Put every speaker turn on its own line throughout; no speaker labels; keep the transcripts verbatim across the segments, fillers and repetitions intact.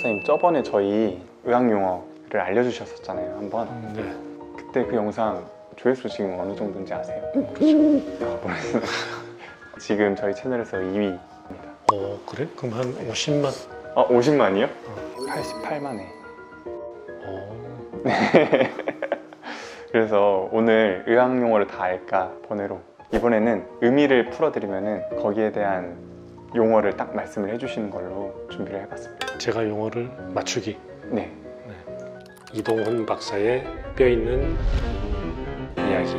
박사님 저번에 저희 의학용어를 알려주셨었잖아요 한번.
음, 네.
그때 그 영상 조회수 지금 어느 정도인지 아세요?
모르죠.
지금 저희 채널에서 이 위입니다.
어 그래? 그럼 한 오십만?
아 오십만이요? 팔십팔만에.
어.
네. 그래서 오늘 의학용어를 다 알까 번외로 이번에는 의미를 풀어드리면은 거기에 대한 용어를 딱 말씀을 해주시는 걸로 준비를 해봤습니다.
제가 용어를 맞추기.
네.
이동훈 박사의 뼈 있는 이야기.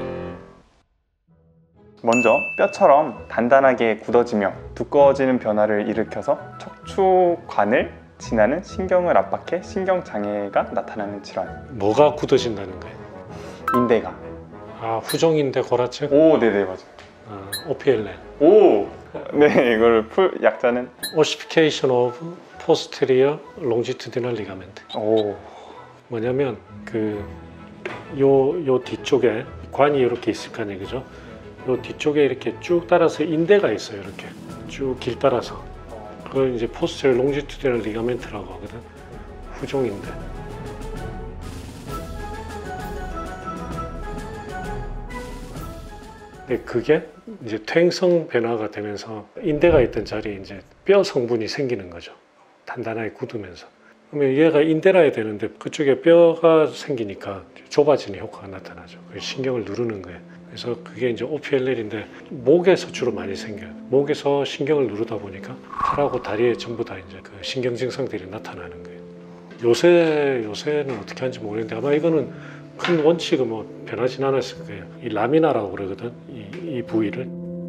먼저 뼈처럼 단단하게 굳어지며 두꺼워지는 변화를 일으켜서 척추관을 지나는 신경을 압박해 신경장애가 나타나는 질환.
뭐가 굳어진다는 거예요?
인대가.
아 후종인대 고라증?
오 네네 맞아요.
아, 오피엘엔.
오! 네 이걸 풀 약자는
Ossification of posterior longitudinal ligament.
오.
뭐냐면 그 요 요 뒤쪽에 관이 이렇게 있을 거 아니에요, 그죠? 요 뒤쪽에 이렇게 쭉 따라서 인대가 있어요, 이렇게 쭉 길 따라서. 그걸 이제 posterior longitudinal ligament라고 하거든. 후종인대. 근데 그게 이제 퇴행성 변화가 되면서 인대가 있던 자리에 이제 뼈 성분이 생기는 거죠. 단단하게 굳으면서. 그러면 얘가 인대라 해야 되는데 그쪽에 뼈가 생기니까 좁아지는 효과가 나타나죠. 신경을 누르는 거예요. 그래서 그게 이제 오피엘엘인데 목에서 주로 많이 생겨요. 목에서 신경을 누르다 보니까 팔하고 다리에 전부 다 이제 그 신경 증상들이 나타나는 거예요. 요새 요새는 어떻게 하는지 모르겠는데 아마 이거는 큰 원칙은 뭐 변하진 않았을 거예요. 이 라미나라고 그러거든. 이, 이 부위를.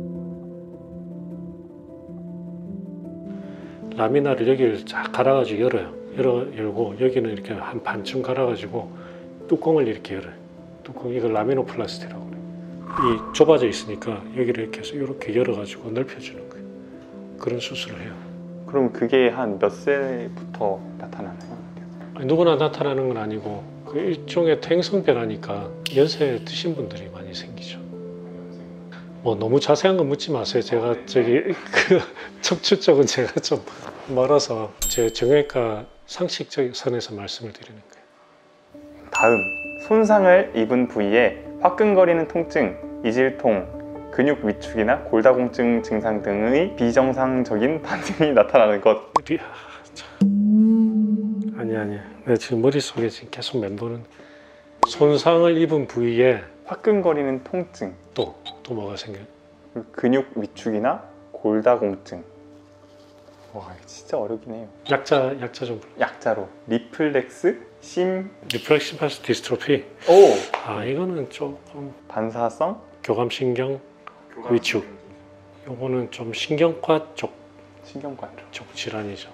라미나를 여기를 쫙 갈아가지고 열어요. 열어, 열고 여기는 이렇게 한 반쯤 갈아가지고 뚜껑을 이렇게 열어요. 뚜껑 이걸 라미노플라스티라고 그래요. 이 좁아져 있으니까 여기를 이렇게 해서 이렇게 열어가지고 넓혀주는 거예요. 그런 수술을 해요.
그럼 그게 한 몇 세부터 나타나나요?
아니, 누구나 나타나는 건 아니고 그 일종의 퇴행성 변화니까 연세 드신 분들이 많이 생기죠. 뭐 너무 자세한 건 묻지 마세요. 제가 저기 그 척추 쪽은 제가 좀 멀어서 제 정형외과 상식적 선에서 말씀을 드리는 거예요.
다음 손상을 입은 부위에 화끈거리는 통증, 이질통, 근육 위축이나 골다공증 증상 등의 비정상적인 반응이 나타나는 것.
우리 아니 아니. 내 지금 머릿속에 지금 계속 맴도는 손상을 입은 부위에
화끈거리는 통증,
또 또 뭐가 생겨요?
근육 위축이나 골다공증. 와 이거 진짜 어렵긴 해요.
약자 약자 좀 불러.
약자로 리플렉스 심
리플렉시파스 디스트로피.
오
아 이거는 조금
반사성
교감신경 위축. 요거는 좀 신경과 쪽,
신경관
쪽 질환이죠.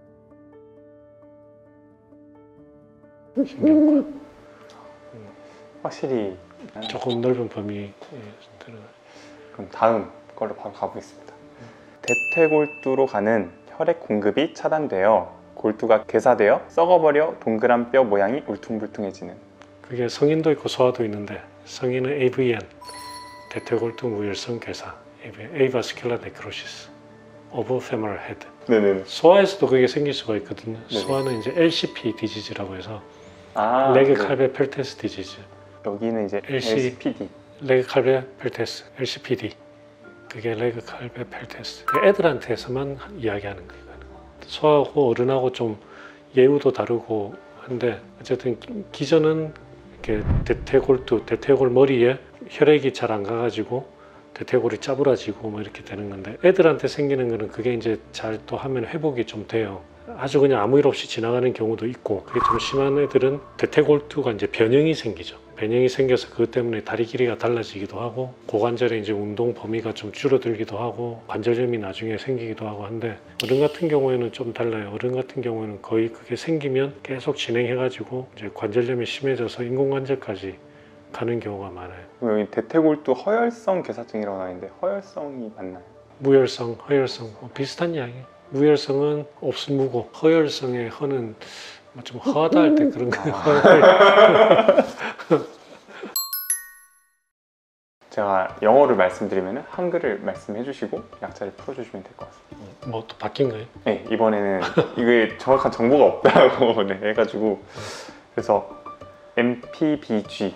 신경과.
확실히
조금 넓은 범위 들어가.
그럼 다음 걸로 바로 가보겠습니다. 대퇴골두로 가는 혈액 공급이 차단되어 골두가 괴사되어 썩어버려 동그란 뼈 모양이 울퉁불퉁해지는.
그게 성인도 있고 소아도 있는데 성인은 에이브이엔, 대퇴골두 무혈성 괴사, 에이바스큘라 네크로시스, 오브 페머럴 헤드.
네네.
소아에서도 그게 생길 수가 있거든요.
네네.
소아는 이제 엘씨피 디지즈라고 해서
아,
레그
네.
칼베 펠테스 디지즈.
여기는 이제
엘씨
엘씨피디.
레그 칼베 펠테스, 엘씨피디. 그게 레그 칼베 펠테스. 애들한테서만 이야기하는 거예요. 소아하고 어른하고 좀 예후도 다르고 한데 어쨌든 기전은 이렇게 대퇴골두, 대퇴골 머리에 혈액이 잘 안 가가지고 대퇴골이 짜부라지고 뭐 이렇게 되는 건데 애들한테 생기는 거는 그게 이제 잘 또 하면 회복이 좀 돼요. 아주 그냥 아무 일 없이 지나가는 경우도 있고 그게 좀 심한 애들은 대퇴골두가 이제 변형이 생기죠. 변형이 생겨서 그것 때문에 다리 길이가 달라지기도 하고 고관절의 이제 운동 범위가 좀 줄어들기도 하고 관절염이 나중에 생기기도 하고 한데 어른 같은 경우에는 좀 달라요. 어른 같은 경우에는 거의 그게 생기면 계속 진행해가지고 이제 관절염이 심해져서 인공관절까지 가는 경우가 많아요.
그럼 여기 대퇴골두 허혈성 괴사증이라고 나와있는데 허혈성이 맞나요?
무혈성, 허혈성 뭐 비슷한 이야기. 무혈성은 없으무고 허혈성의 허는 뭐 좀 허하다 할 때 그런 거.
제가 영어를 말씀드리면 한글을 말씀해 주시고 약자를 풀어주시면 될 것 같습니다.
뭐 또 바뀐 거예요?
네, 이번에는 이게 정확한 정보가 없다고 네, 해가지고 그래서 엠피비지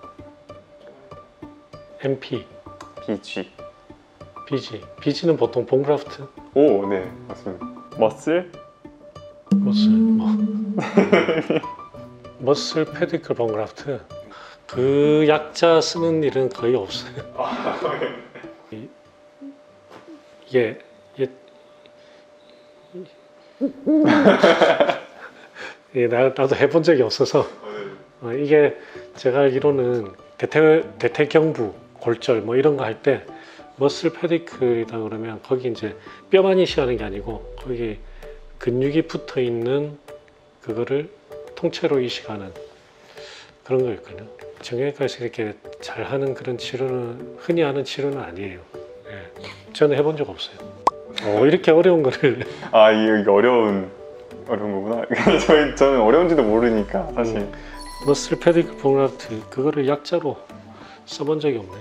엠피,
비지
비지. 비지는 보통 본그라프트,
오, 네, 맞습니다. 머슬
머슬, 뭐. 머슬 페디클 본그라프트. 그 약자 쓰는 일은 거의 없어요. 이- 이게 이게 이게 나, 나도 해본 적이 없어서 어, 이게 제가 알기로는 대퇴 대퇴경부 골절 뭐 이런 거 할 때 머슬 페디클이다 그러면 거기 이제 뼈만 이식하는 게 아니고 거기 근육이 붙어 있는 그거를 통째로 이식하는 그런 거였거든요. 정형외과에서 이렇게 잘 하는 그런 치료는 흔히 하는 치료는 아니에요. 예. 저는 해본 적 없어요. 어, 이렇게 어려운 거를
아, 이게 이게 어려운 어려운 거구나. 저희 저는 어려운지도 모르니까 사실.
머슬 페디클 본그라프트 그거를 약자로 써본 적이 없네.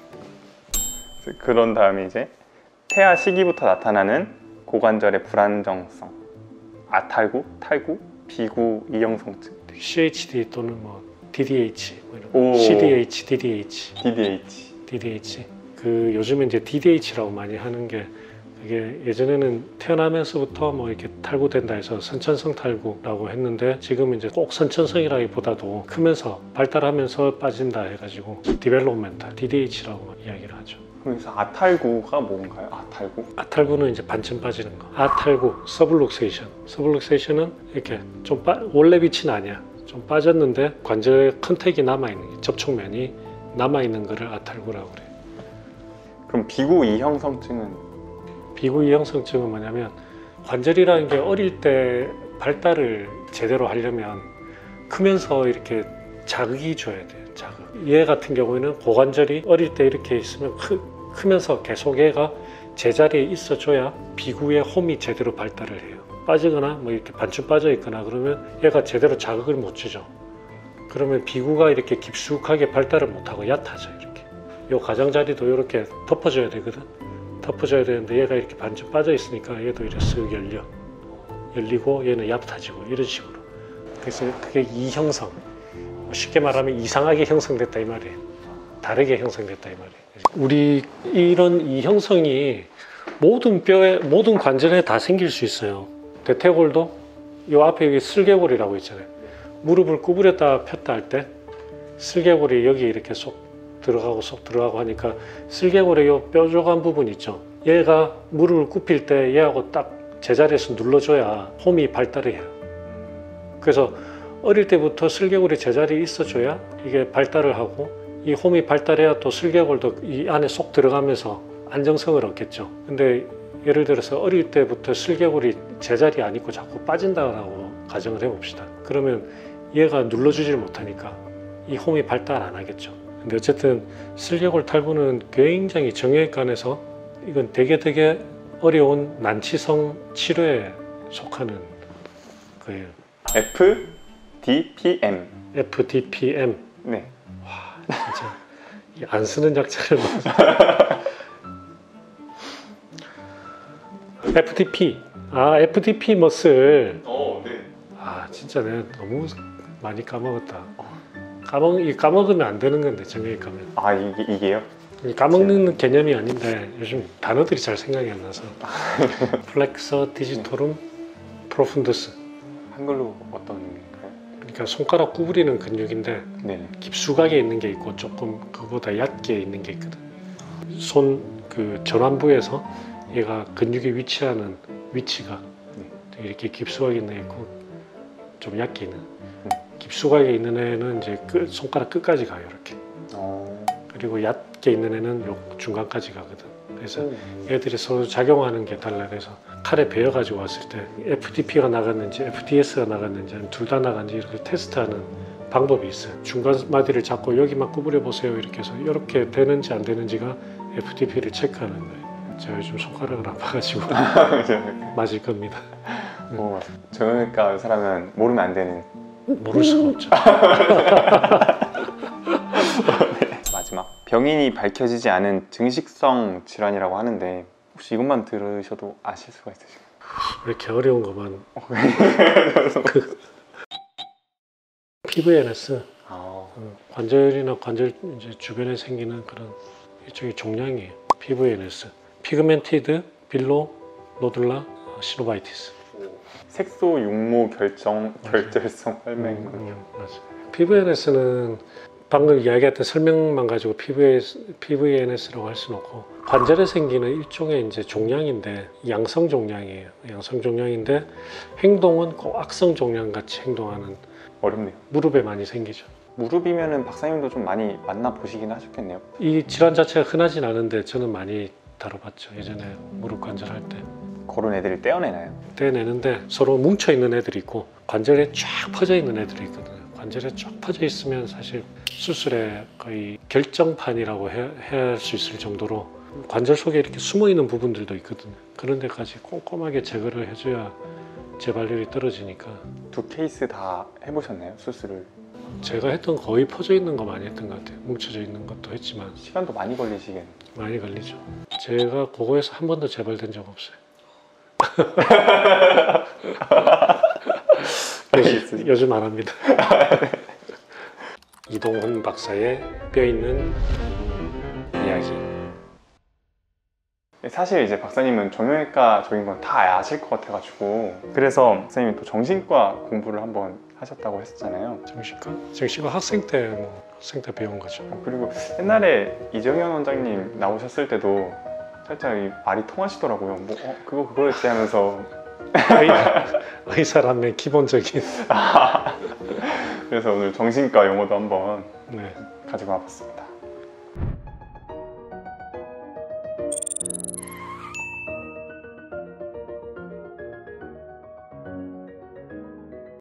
그런 다음에 이제 태아 시기부터 나타나는 고관절의 불안정성, 아탈구, 탈구, 비구 이형성증,
씨에이치디 또는 뭐 디디에이치, 뭐 이런
오.
거. 씨디에이치, 디디에이치,
디디에이치.
디디에이치. 그 요즘에 이제 디디에이치라고 많이 하는 게 그게 예전에는 태어나면서부터 뭐 이렇게 탈구된다 해서 선천성 탈구라고 했는데 지금은 이제 꼭 선천성이라기보다도 크면서 발달하면서 빠진다 해가지고 디벨롭멘탈 디디에이치라고 이야기를 하죠.
그래서 아탈구가 뭔가요? 아탈구?
아탈구는 이제 반쯤 빠지는 거. 아탈구, 서블룩세이션. 서블룩세이션은 이렇게 좀 빠, 원래 위치는 아니야. 좀 빠졌는데 관절 컨택이 남아있는 게, 접촉면이 남아있는 거를 아탈구라고 그래.
그럼 비구 이형성증은
비구 이형성증은 뭐냐면 관절이라는 게 어릴 때 발달을 제대로 하려면 크면서 이렇게 자극이 줘야 돼요. 자극. 얘 같은 경우에는 고관절이 어릴 때 이렇게 있으면 크, 크면서 계속 얘가 제자리에 있어줘야 비구의 홈이 제대로 발달을 해요. 빠지거나 뭐 이렇게 반쯤 빠져 있거나 그러면 얘가 제대로 자극을 못 주죠. 그러면 비구가 이렇게 깊숙하게 발달을 못하고 얕아져 이렇게. 요 가장자리도 이렇게 덮어줘야 되거든. 덮어줘야 되는데 얘가 이렇게 반쯤 빠져 있으니까 얘도 이렇게 쓱 열려. 열리고 얘는 얕아지고 이런 식으로. 그래서 그게 이형성. 쉽게 말하면 이상하게 형성됐다 이 말이에요. 다르게 형성됐다 이 말이에요. 우리 이런 이형성이 모든 뼈에 모든 관절에 다 생길 수 있어요. 대퇴골도 이 앞에 여기 슬개골이라고 있잖아요. 무릎을 구부렸다 폈다 할 때 슬개골이 여기 이렇게 쏙 들어가고 쏙 들어가고 하니까 슬개골의 이 뾰족한 부분 있죠. 얘가 무릎을 굽힐 때 얘하고 딱 제자리에서 눌러줘야 홈이 발달을 해요. 그래서 어릴 때부터 슬개골이 제자리에 있어줘야 이게 발달을 하고 이 홈이 발달해야 또 슬개골도 이 안에 쏙 들어가면서 안정성을 얻겠죠. 근데 예를 들어서 어릴 때부터 슬개골이 제자리에 안 있고 자꾸 빠진다고 가정을 해봅시다. 그러면 얘가 눌러주질 못하니까 이 홈이 발달 안 하겠죠. 근데 어쨌든 슬개골 탈구는 굉장히 정형외과 안에서 이건 되게 되게 어려운 난치성 치료에 속하는 거예요.
F D P M.
에프디피엠.
네.
진짜 이 안 쓰는 약자를 에프디피. 아 에프디피 머슬.
어, 네.
아 진짜 내가 너무 많이 까먹었다. 까먹 이 까먹으면 안 되는 건데 정형외과 가면.
아, 이게 이게요?
이 까먹는 개념이 아닌데 요즘 단어들이 잘 생각이 안 나서. 플렉서 디지토룸 프로푼두스.
한글로 어떤 건가요?
그러니까 손가락 구부리는 근육인데
네.
깊숙하게 있는 게 있고 조금 그보다 얕게 있는 게 있거든. 손 그 전완부에서 얘가 근육이 위치하는 위치가 이렇게 깊숙하게 있는 애 있고 좀 얕게 있는. 깊숙하게 있는 애는 이제 끝, 손가락 끝까지 가요 이렇게.
어.
그리고 얕게 있는 애는 요 중간까지 가거든. 그래서 애들이 서로 작용하는 게 달라. 그래서 칼에 베어 가지고 왔을 때 에프디피가 나갔는지 에프디에스가 나갔는지 둘 다 나갔는지 이렇게 테스트하는 방법이 있어요. 중간 마디를 잡고 여기만 구부려 보세요 이렇게 해서 이렇게 되는지 안 되는지가 에프디피를 체크하는 거예요. 제가 요즘 손가락을 아파가지고 맞을 겁니다.
뭐 정형외과 의사라면 모르면 안 되는.
모를 수가 없죠.
마지막 병인이 밝혀지지 않은 증식성 질환이라고 하는데 혹시 이것만 들으셔도 아실 수가 있으신가요?
왜 이렇게 어려운 것만. 그 피브이엔에스
아,
관절이나 관절 이제 주변에 생기는 그런 일종의 종양이에요. 피브이엔에스, 피그멘티드 빌로 노둘라 시노바이티스.
색소 육모 결정 결절성 혈맹.
음, 음, 맞아요. 피브이엔에스는 방금 이야기했던 설명만 가지고 피브이엔에스라고 할 수는 없고, 관절에 생기는 일종의 이제 종양인데 양성 종양이에요. 양성 종양인데 행동은 꼭 악성 종양 같이 행동하는.
어렵네요.
무릎에 많이 생기죠.
무릎이면은 박사님도 좀 많이 만나 보시긴 하셨겠네요.
이 질환 자체가 흔하진 않은데 저는 많이 다뤄봤죠. 예전에 무릎 관절 할 때.
그런 애들을 떼어내나요?
떼내는데 서로 뭉쳐 있는 애들이 있고 관절에 쫙 퍼져 있는 애들이 있거든요. 관절에 쫙 퍼져 있으면 사실 수술의 거의 결정판이라고 해야 할 수 있을 정도로 관절 속에 이렇게 숨어 있는 부분들도 있거든요. 그런 데까지 꼼꼼하게 제거를 해줘야 재발률이 떨어지니까.
두 케이스 다 해보셨나요? 수술을?
제가 했던 거의 퍼져 있는 거 많이 했던 것 같아요. 뭉쳐져 있는 것도 했지만
시간도 많이 걸리시겠네요.
많이 걸리죠. 제가 그거에서 한 번도 재발된 적 없어요. 요즘, 요즘 안 합니다. 이동훈 박사의 뼈 있는 이야기.
사실 이제 박사님은 정형외과적인 건 다 아실 것 같아가지고, 그래서 박사님이 또 정신과 공부를 한번 하셨다고 했었잖아요.
정신과? 정신과 학생 때 뭐 학생 때 배운 거죠.
그리고 옛날에 이정현 원장님 나오셨을 때도 살짝 이 말이 통하시더라고요. 뭐 어, 그거 그거였지 하면서.
의, 의사라면 기본적인.
그래서 오늘 정신과 용어도 한번
네.
가지고 와봤습니다.